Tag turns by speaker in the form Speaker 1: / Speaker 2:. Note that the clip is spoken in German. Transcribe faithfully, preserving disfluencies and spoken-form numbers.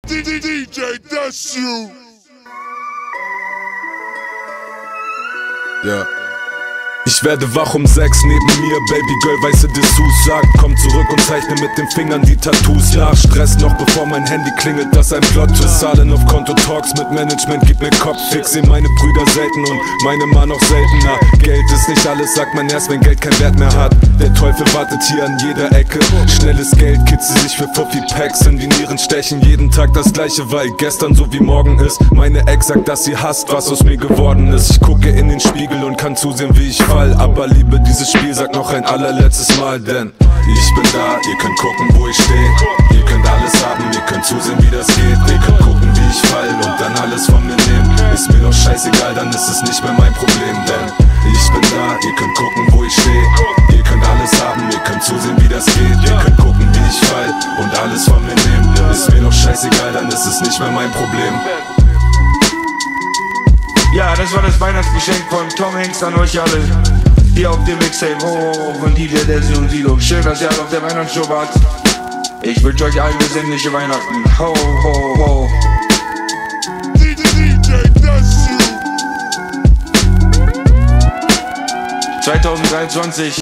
Speaker 1: D J, that's you.
Speaker 2: Ja. Ich werde wach um sechs, neben mir Babygirl weiße Dessous sagt, komm zurück und zeichne mit den Fingern die Tattoos nach. Stress noch bevor mein Handy klingelt, das ein Plot ist. Zahlen auf Konto Talks mit Management, gib mir Kopffix. Seh meine Brüder selten und meine Ma noch seltener. Geld ist nicht alles, sagt man erst, wenn Geld keinen Wert mehr hat. Der Teufel wartet hier an jeder Ecke. Schnelles Geld, Kids, die sich für Fuffi-Packs in die Nieren stechen. Jeden Tag das gleiche, weil gestern so wie morgen ist. Meine Ex sagt, dass sie hasst, was aus mir geworden ist. Ich gucke in den Spiegel und kann zusehen, wie ich fall. Aber liebe dieses Spiel, sag noch ein allerletztes Mal, denn ich bin da, ihr könnt gucken, wo ich stehe. Ihr könnt alles haben, ihr könnt zusehen, wie das geht. Ihr könnt gucken, wie ich fall und dann alles von mir nehmen. Ist mir doch scheißegal, dann ist es nicht mehr mein Problem, denn ich bin da, ihr könnt gucken, wo ich stehe. Ihr könnt alles haben, ihr könnt zusehen, wie das geht. Ihr könnt gucken, wie ich fall und alles von mir nehmen. Ist mir doch scheißegal, dann ist es nicht mehr mein Problem.
Speaker 3: Ja, das war das Weihnachtsgeschenk von Tom Hanks an euch alle. Hier auf dem Mixtape, ho, ho, ho, von D J Desi und Silo. Schön, dass ihr alle auf der Weihnachtsshow wart. Ich wünsche euch allen besinnliche Weihnachten. Ho, ho, ho.
Speaker 1: D J, that's you.
Speaker 3: zwanzig dreiundzwanzig